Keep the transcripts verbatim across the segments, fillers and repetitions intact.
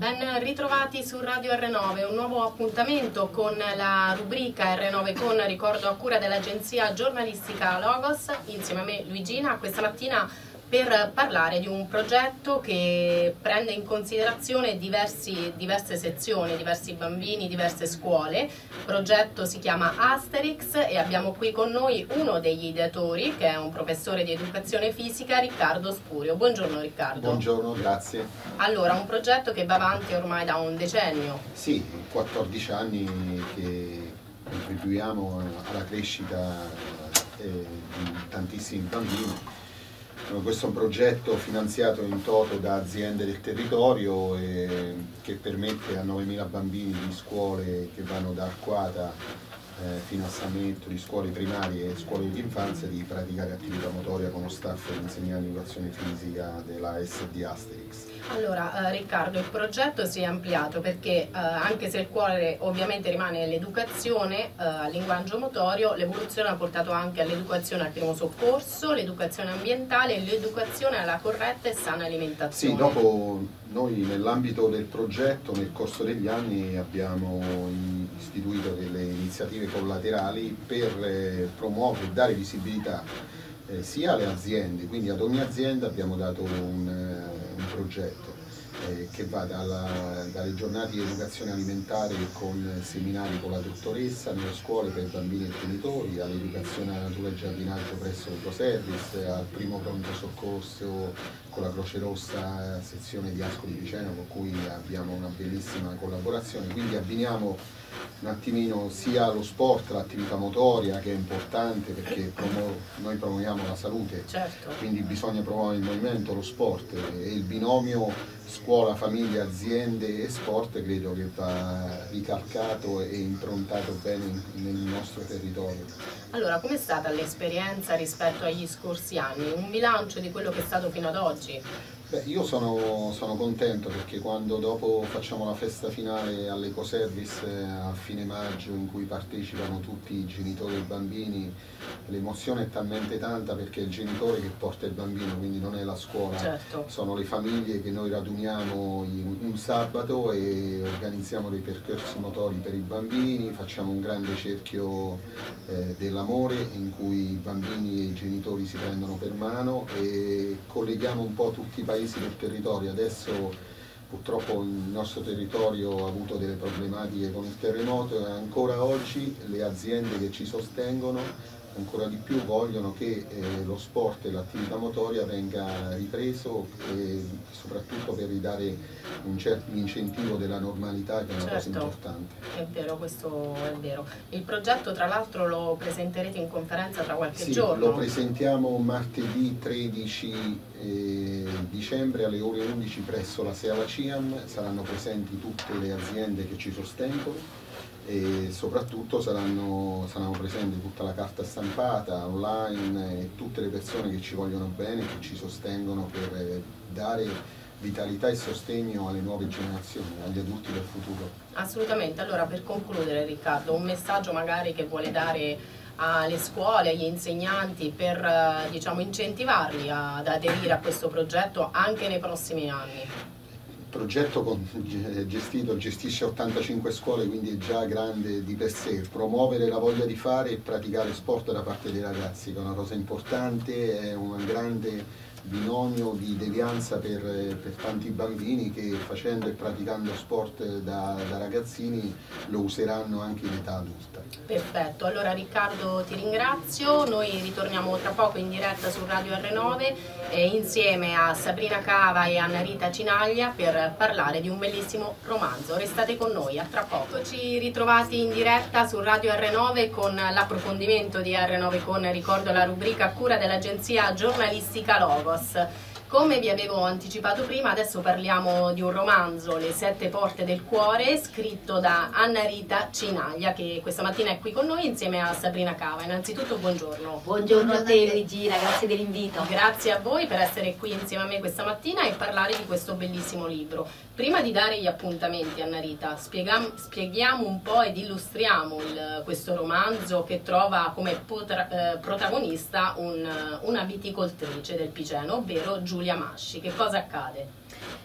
Ben ritrovati su Radio R nove, un nuovo appuntamento con la rubrica R nove Con, ricordo a cura dell'agenzia giornalistica Logos, insieme a me Luigina, questa mattina per parlare di un progetto che prende in considerazione diversi, diverse sezioni, diversi bambini, diverse scuole. Il progetto si chiama Asterix e abbiamo qui con noi uno degli ideatori, che è un professore di educazione fisica, Riccardo Spurio. Buongiorno Riccardo. Buongiorno, grazie. Allora, un progetto che va avanti ormai da un decennio. Sì, quattordici anni che contribuiamo alla crescita eh, di tantissimi bambini. Questo è un progetto finanziato in toto da aziende del territorio e che permette a novemila bambini di scuole che vanno da Arquata eh, fino a Sammetto, di scuole primarie e scuole di infanzia, di praticare attività motoria con lo staff di insegnanti di educazione fisica della S D Asterix. Allora eh, Riccardo, il progetto si è ampliato perché eh, anche se il cuore ovviamente rimane l'educazione eh, al linguaggio motorio, l'evoluzione ha portato anche all'educazione al primo soccorso, l'educazione ambientale e l'educazione alla corretta e sana alimentazione. Sì, dopo noi nell'ambito del progetto nel corso degli anni abbiamo istituito delle iniziative collaterali per eh, promuovere e dare visibilità eh, sia alle aziende, quindi ad ogni azienda abbiamo dato un, eh, un progetto eh, che va dalla, dalle giornate di educazione alimentare con seminari con la dottoressa nelle scuole per bambini e genitori, all'educazione alla natura e giardinaggio presso l'Ecoservice, al primo pronto soccorso con la Croce Rossa sezione di Ascoli Piceno, con cui abbiamo una bellissima collaborazione. Quindi abbiniamo un attimino sia lo sport, l'attività motoria, che è importante perché promu noi promuoviamo la salute, certo. Quindi bisogna promuovere il movimento, lo sport, e il binomio scuola, famiglia, aziende e sport credo che va ricalcato e improntato bene nel nostro territorio. Allora, com'è stata l'esperienza rispetto agli scorsi anni? Un bilancio di quello che è stato fino ad oggi? Beh, io sono, sono contento perché quando dopo facciamo la festa finale all'Ecoservice eh, a fine maggio, in cui partecipano tutti i genitori e i bambini, l'emozione è talmente tanta perché è il genitore che porta il bambino, quindi non è la scuola, certo. Sono le famiglie che noi raduniamo in, un sabato e organizziamo dei percorsi motori per i bambini, facciamo un grande cerchio eh, dell'amore in cui i bambini e i genitori si prendono per mano e colleghiamo un po' tutti i paesi del territorio. Adesso purtroppo il nostro territorio ha avuto delle problematiche con il terremoto e ancora oggi le aziende che ci sostengono ancora di più vogliono che eh, lo sport e l'attività motoria venga ripreso e soprattutto per ridare un certo incentivo della normalità, che è una certo. cosa importante. È vero, questo è vero. Il progetto tra l'altro lo presenterete in conferenza tra qualche sì, giorno? Lo presentiamo martedì tredici eh, dicembre alle ore undici presso la Seala Ciam, saranno presenti tutte le aziende che ci sostengono e soprattutto saranno, saranno presenti tutta la carta stampata, online e tutte le persone che ci vogliono bene, che ci sostengono per dare vitalità e sostegno alle nuove generazioni, agli adulti del futuro. Assolutamente. Allora, per concludere Riccardo, un messaggio magari che vuole dare alle scuole, agli insegnanti per diciamo, incentivarli ad aderire a questo progetto anche nei prossimi anni. Il progetto con, gestito, gestisce ottantacinque scuole, quindi è già grande di per sé. Promuovere la voglia di fare e praticare sport da parte dei ragazzi, che è una cosa importante, è un grande binomio di devianza per, per tanti bambini che facendo e praticando sport da, da ragazzini lo useranno anche in età adulta. Perfetto, allora Riccardo ti ringrazio, noi ritorniamo tra poco in diretta su Radio R nove eh, insieme a Sabrina Cava e Anna Rita Cinaglia per parlare di un bellissimo romanzo. Restate con noi, a tra poco. Eccoci ritrovati in diretta su Radio R nove con l'approfondimento di R nove Con, ricordo la rubrica a cura dell'agenzia giornalistica Logos. Come vi avevo anticipato prima, adesso parliamo di un romanzo, Le sette porte del cuore, scritto da Anna Rita Cinaglia, che questa mattina è qui con noi insieme a Sabrina Cava. Innanzitutto buongiorno. Buongiorno a te Luigina, grazie dell'invito. Grazie a voi per essere qui insieme a me questa mattina e parlare di questo bellissimo libro. Prima di dare gli appuntamenti, Anna Rita, spiegam, spieghiamo un po' ed illustriamo il, questo romanzo che trova come potra, eh, protagonista un, una viticoltrice del Piceno, ovvero Giulia Masci. Che cosa accade?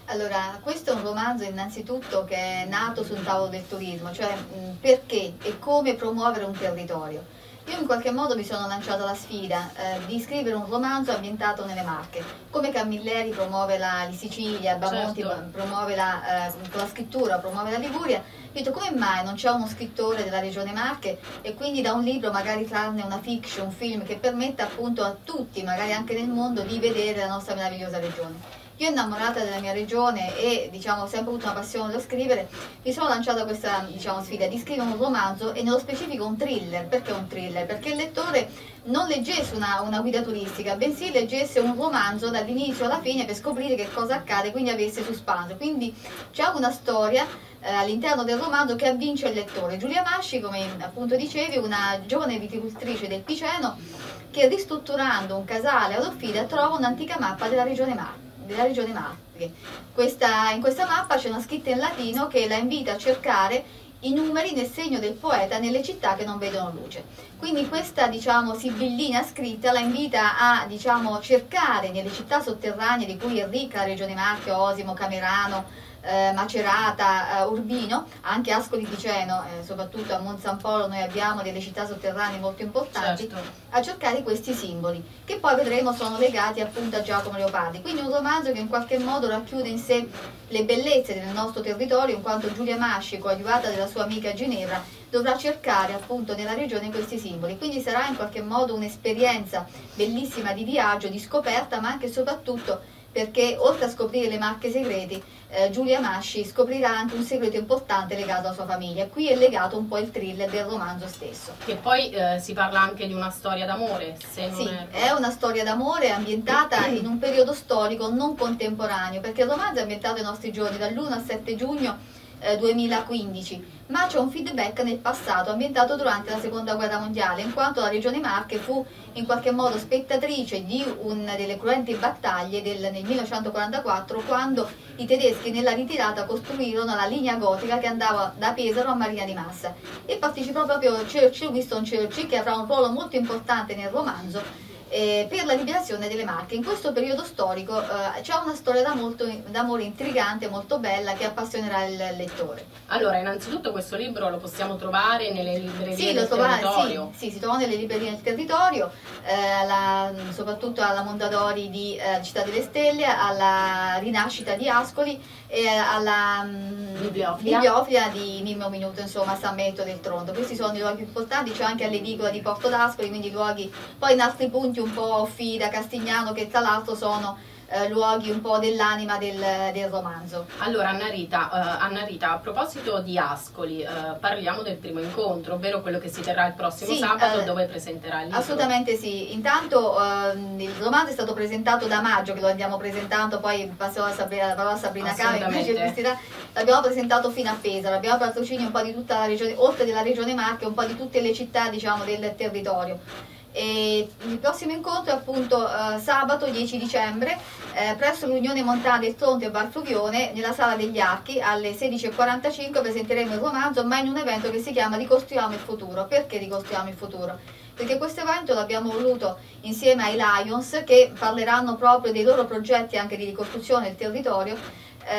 Allora, questo è un romanzo innanzitutto che è nato su un tavolo del turismo, cioè mh, perché e come promuovere un territorio. Io in qualche modo mi sono lanciata la sfida eh, di scrivere un romanzo ambientato nelle Marche, come Camilleri promuove la Sicilia, Bamonti certo. promuove la, eh, con la scrittura, promuove la Liguria. Ho detto come mai non c'è uno scrittore della regione Marche e quindi da un libro magari trarne una fiction, un film che permetta appunto a tutti, magari anche nel mondo, di vedere la nostra meravigliosa regione. Io innamorata della mia regione e diciamo ho sempre avuto una passione dello scrivere, mi sono lanciata questa diciamo, sfida di scrivere un romanzo e nello specifico un thriller. Perché un thriller? Perché il lettore non leggesse una, una guida turistica, bensì leggesse un romanzo dall'inizio alla fine per scoprire che cosa accade, quindi avesse suspense. Quindi c'è una storia eh, all'interno del romanzo che avvince il lettore. Giulia Masci, come appunto dicevi, una giovane viticoltrice del Piceno che ristrutturando un casale a Loffida trova un'antica mappa della regione Marche. della regione Marche. Questa, in questa mappa c'è una scritta in latino che la invita a cercare i numeri nel segno del poeta nelle città che non vedono luce. Quindi questa diciamo sibillina scritta la invita a diciamo cercare nelle città sotterranee di cui è ricca la regione Marche, Osimo, Camerano, Eh, Macerata, eh, Urbino, anche Ascoli Piceno, eh, soprattutto a Monzampolo noi abbiamo delle città sotterranee molto importanti, certo. a cercare questi simboli, che poi vedremo sono legati appunto a Giacomo Leopardi. Quindi un romanzo che in qualche modo racchiude in sé le bellezze del nostro territorio, in quanto Giulia Masci, coadiuvata dalla sua amica Ginevra, dovrà cercare appunto nella regione questi simboli. Quindi sarà in qualche modo un'esperienza bellissima di viaggio, di scoperta, ma anche e soprattutto perché oltre a scoprire le Marche segreti, eh, Giulia Masci scoprirà anche un segreto importante legato alla sua famiglia. Qui è legato un po' il thriller del romanzo stesso. Che poi eh, si parla anche di una storia d'amore, se non sì, è... è una storia d'amore ambientata in un periodo storico non contemporaneo, perché il romanzo è ambientato ai nostri giorni, dall'primo al sette giugno eh, duemilaquindici, ma c'è un feedback nel passato ambientato durante la seconda guerra mondiale, in quanto la regione Marche fu in qualche modo spettatrice di una delle cruenti battaglie del, nel millenovecentoquarantaquattro, quando i tedeschi nella ritirata costruirono la linea gotica che andava da Pesaro a Marina di Massa, e partecipò proprio Churchill, Winston Churchill, che avrà un ruolo molto importante nel romanzo eh, per la liberazione delle Marche. In questo periodo storico eh, c'è una storia d'amore intrigante, molto bella, che appassionerà il lettore. Allora, innanzitutto questo libro lo possiamo trovare nelle librerie sì, del trovare, territorio? Sì, sì, si trova nelle librerie del territorio, eh, la, soprattutto alla Mondadori di eh, Città delle Stelle, alla Rinascita di Ascoli e alla um, Bibliofila. Bibliofila di Mimmo Minuto, insomma, a San Benedetto del Tronto. Questi sono i luoghi più importanti, c'è anche all'edicola di Porto d'Ascoli, quindi luoghi, poi in altri punti un po' Fida, Castignano, che tra l'altro sono eh, luoghi un po' dell'anima del, del romanzo. Allora Anna Rita, uh, Anna Rita, a proposito di Ascoli, uh, parliamo del primo incontro, ovvero quello che si terrà il prossimo sì, sabato, eh, dove presenterà il libro. Assolutamente sì, intanto uh, il romanzo è stato presentato da maggio, che lo andiamo presentando, poi passo a Sabrina, la parola a Sabrina Cava, l'abbiamo presentato fino a Pesaro, abbiamo patrocinio un po' di tutta la regione, oltre della regione Marche, un po' di tutte le città diciamo del territorio. E il prossimo incontro è appunto eh, sabato dieci dicembre eh, presso l'Unione Montana del Tronto e Val Fluvione, nella Sala degli Archi, alle sedici e quarantacinque presenteremo il romanzo, ma in un evento che si chiama Ricostruiamo il futuro. Perché ricostruiamo il futuro? Perché questo evento l'abbiamo voluto insieme ai Lions, che parleranno proprio dei loro progetti anche di ricostruzione del territorio,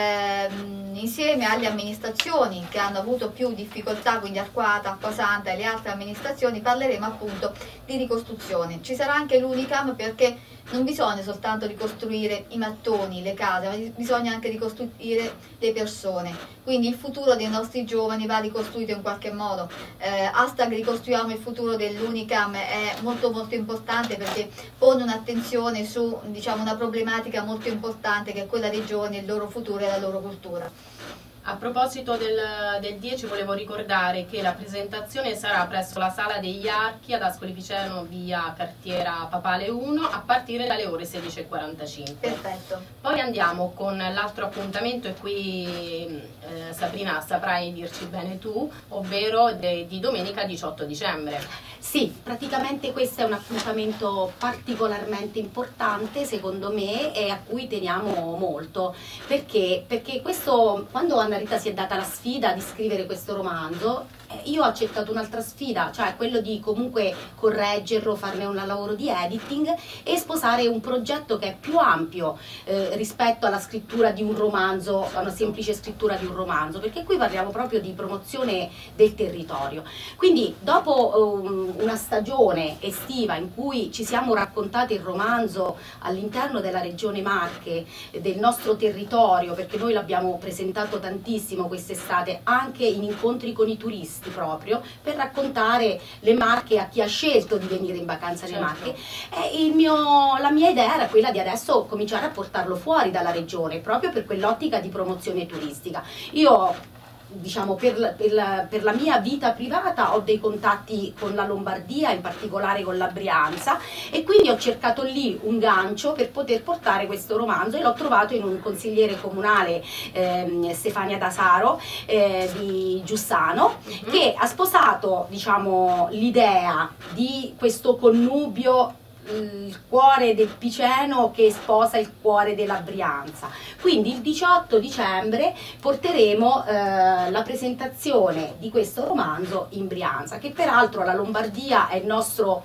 ehm, insieme alle amministrazioni che hanno avuto più difficoltà, quindi Arquata, Acquasanta e le altre amministrazioni, parleremo appunto di ricostruzione. Ci sarà anche l'Unicam, perché non bisogna soltanto ricostruire i mattoni, le case, ma bisogna anche ricostruire le persone. Quindi il futuro dei nostri giovani va ricostruito in qualche modo. Eh, hashtag ricostruiamo il futuro dell'Unicam è molto molto importante, perché pone un'attenzione su diciamo, una problematica molto importante, che è quella dei giovani, il loro futuro e la loro cultura. A proposito del, del dieci, volevo ricordare che la presentazione sarà presso la Sala degli Archi ad Ascoli Piceno, via Cartiera Papale uno, a partire dalle ore sedici e quarantacinque. Perfetto. Poi andiamo con l'altro appuntamento, e qui eh, Sabrina saprai dirci bene tu, ovvero de, di domenica diciotto dicembre. Sì, praticamente questo è un appuntamento particolarmente importante secondo me, e a cui teniamo molto, perché, perché questo, quando Anna Rita si è data la sfida di scrivere questo romanzo, io ho accettato un'altra sfida, cioè quello di comunque correggerlo, farne un lavoro di editing e sposare un progetto che è più ampio eh, rispetto alla scrittura di un romanzo, a una semplice scrittura di un romanzo, perché qui parliamo proprio di promozione del territorio. Quindi dopo um, una stagione estiva in cui ci siamo raccontati il romanzo all'interno della regione Marche, del nostro territorio, perché noi l'abbiamo presentato tantissimo quest'estate anche in incontri con i turisti, proprio per raccontare le Marche a chi ha scelto di venire in vacanza nelle Marche. E il mio, la mia idea era quella di adesso cominciare a portarlo fuori dalla regione, proprio per quell'ottica di promozione turistica. Io diciamo per, per, la, per la mia vita privata ho dei contatti con la Lombardia, in particolare con la Brianza, e quindi ho cercato lì un gancio per poter portare questo romanzo e l'ho trovato in un consigliere comunale, eh, Stefania Tasaro eh, di Giussano, mm-hmm. che ha sposato diciamo l'idea di questo connubio, il cuore del Piceno che sposa il cuore della Brianza. Quindi il diciotto dicembre porteremo eh, la presentazione di questo romanzo in Brianza, che peraltro la Lombardia è il nostro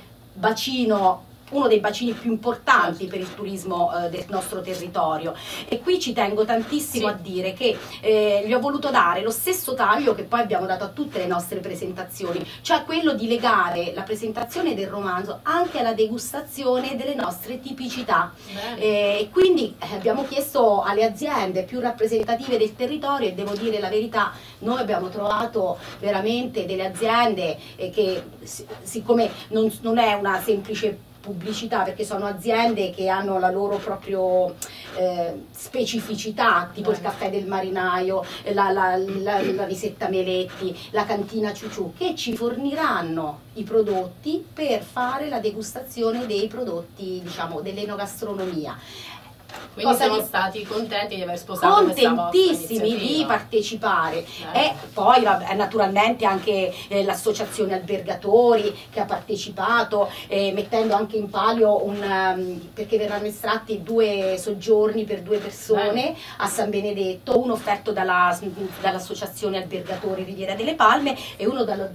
bacino, uno dei bacini più importanti per il turismo eh, del nostro territorio, e qui ci tengo tantissimo sì. a dire che eh, gli ho voluto dare lo stesso taglio che poi abbiamo dato a tutte le nostre presentazioni, cioè quello di legare la presentazione del romanzo anche alla degustazione delle nostre tipicità, eh, e quindi eh, abbiamo chiesto alle aziende più rappresentative del territorio, e devo dire la verità, noi abbiamo trovato veramente delle aziende eh, che siccome non, non è una semplice pubblicità, perché sono aziende che hanno la loro proprio eh, specificità, tipo il caffè del marinaio, la, la, la, la risetta Meletti, la cantina Ciuciù, che ci forniranno i prodotti per fare la degustazione dei prodotti, diciamo, dell'enogastronomia. Quindi Cosa siamo di... stati contenti di aver sposato questa vostra contentissimi di partecipare, eh. e poi vabbè, naturalmente anche eh, l'associazione albergatori che ha partecipato, eh, mettendo anche in palio un um, perché verranno estratti due soggiorni per due persone eh. a San Benedetto, uno offerto dalla, dall'associazione albergatori Riviera delle Palme e uno dallo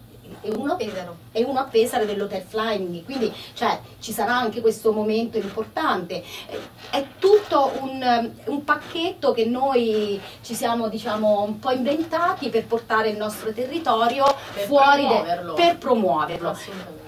e uno, e uno a Pesaro dell'Hotel Flying, quindi cioè, ci sarà anche questo momento importante. È tutto un, un pacchetto che noi ci siamo diciamo un po' inventati per portare il nostro territorio per fuori promuoverlo. De, per promuoverlo.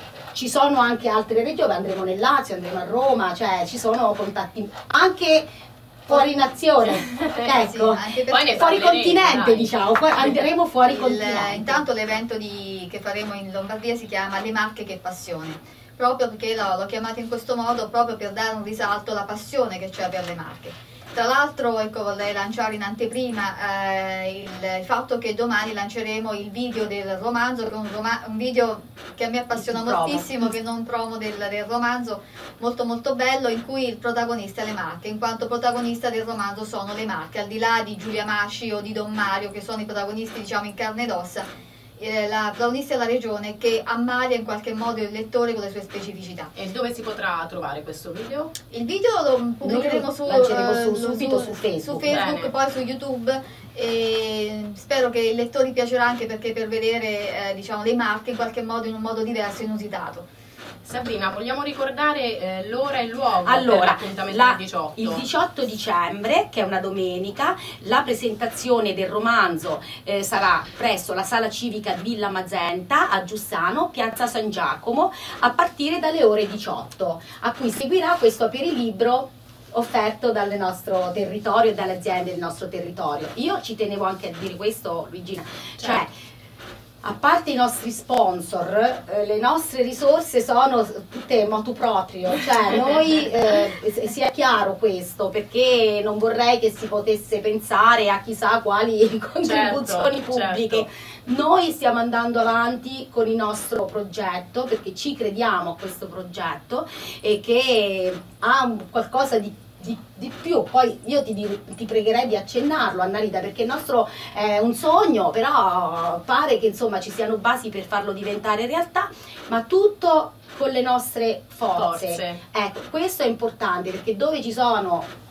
Ci sono anche altre regioni, andremo nel Lazio, andremo a Roma, cioè ci sono contatti anche fuori nazione, ecco, sì, fuori parlerei, continente, dai. Diciamo, andremo fuori il, continente. Intanto l'evento che faremo in Lombardia si chiama Le Marche che passione, proprio perché l'ho chiamato in questo modo, proprio per dare un risalto alla passione che c'è per le Marche. Tra l'altro, ecco, vorrei lanciare in anteprima eh, il, il fatto che domani lanceremo il video del romanzo, che è un, roma un video che a me appassiona moltissimo, che non promo del, del romanzo, molto molto bello, in cui il protagonista è le Marche, in quanto protagonista del romanzo sono le Marche, al di là di Giulia Masci o di Don Mario, che sono i protagonisti diciamo in carne ed ossa. La protagonista è la regione che ammalia in qualche modo il lettore con le sue specificità. E dove si potrà trovare questo video? Il video lo pubblicheremo su, uh, su, subito su, su Facebook, su Facebook poi su YouTube, e spero che ai lettori piacerà, anche perché per vedere eh, diciamo, le Marche in qualche modo in un modo diverso e inusitato. Sabrina, vogliamo ricordare eh, l'ora e il luogo allora, per l'appuntamento del diciotto? Il diciotto dicembre, che è una domenica, la presentazione del romanzo eh, sarà presso la sala civica Villa Magenta a Giussano, piazza San Giacomo, a partire dalle ore diciotto, a cui seguirà questo aperilibro offerto dal nostro territorio e dalle aziende del nostro territorio. Io ci tenevo anche a dire questo, Luigina, cioè certo. A parte i nostri sponsor, eh, le nostre risorse sono tutte motu proprio, cioè noi, eh, sia chiaro questo, perché non vorrei che si potesse pensare a chissà quali contribuzioni certo, pubbliche. Certo. Noi stiamo andando avanti con il nostro progetto, perché ci crediamo a questo progetto e che ha qualcosa di Di, di più. Poi io ti, ti pregherei di accennarlo, Annarita, perché il nostro è un sogno, però pare che insomma ci siano basi per farlo diventare realtà, ma tutto con le nostre forze, forze. Ecco, questo è importante, perché dove ci sono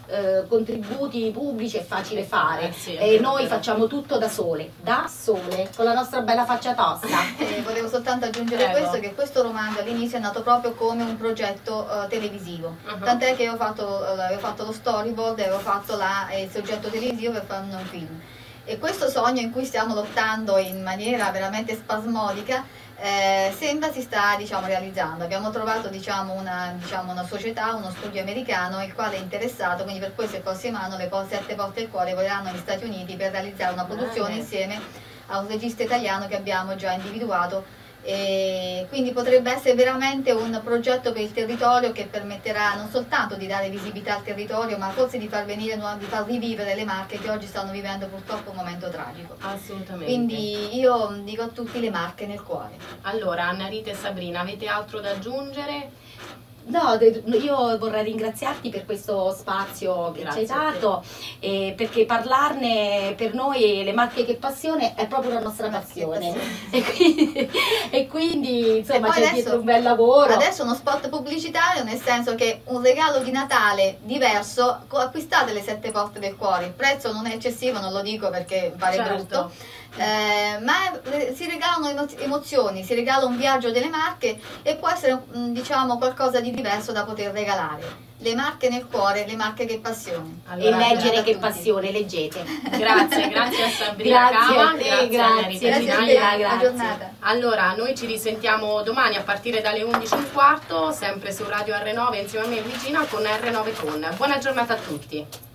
eh, contributi pubblici è facile fare, Eh sì, è e vero, noi vero. facciamo tutto da sole, da sole, con la nostra bella faccia tosta. Eh, volevo soltanto aggiungere Prego. questo, che questo romanzo all'inizio è nato proprio come un progetto eh, televisivo, Uh-huh. tant'è che io avevo fatto, eh, avevo fatto lo storyboard e avevo fatto la, eh, il soggetto televisivo per fare un film. E questo sogno in cui stiamo lottando in maniera veramente spasmodica eh, sembra si sta, diciamo, realizzando. Abbiamo trovato, diciamo, una, diciamo, una società, uno studio americano il quale è interessato, quindi per questo il prossimo anno le Sette Porte del Cuore voleranno negli Stati Uniti per realizzare una produzione Bene. insieme a un regista italiano che abbiamo già individuato. E quindi potrebbe essere veramente un progetto per il territorio che permetterà non soltanto di dare visibilità al territorio, ma forse di far venire nuovi, di far rivivere le Marche che oggi stanno vivendo purtroppo un momento tragico. Assolutamente. Quindi io dico a tutti le Marche nel cuore. Allora, Anna Rita e Sabrina, avete altro da aggiungere? No, de- io vorrei ringraziarti per questo spazio che Grazie ci hai a te. dato, eh, perché parlarne per noi, le Marche che Passione, è proprio la nostra Marche che passione. Passione. E quindi, e quindi E insomma poi c'è adesso- dietro un bel lavoro. Adesso uno spot pubblicitario, nel senso che un regalo di Natale diverso, co- acquistate le Sette Porte del Cuore, il prezzo non è eccessivo, non lo dico perché pare Certo. brutto, eh, ma eh, si regalano emo- emozioni, si regala un viaggio delle Marche e può essere mm, diciamo qualcosa di diverso da poter regalare. Le Marche nel cuore, le Marche che passione. E Allora, leggere grazie a che tutti. passione, leggete. Grazie, grazie a Sabrina Grazie Cava, a te, grazie a Anna grazie, Rita Grazie a te, Cinaglia. Grazie. buona giornata. Allora, noi ci risentiamo domani a partire dalle undici e un quarto, sempre su Radio R nove insieme a me Luigina con R nove Con. Buona giornata a tutti.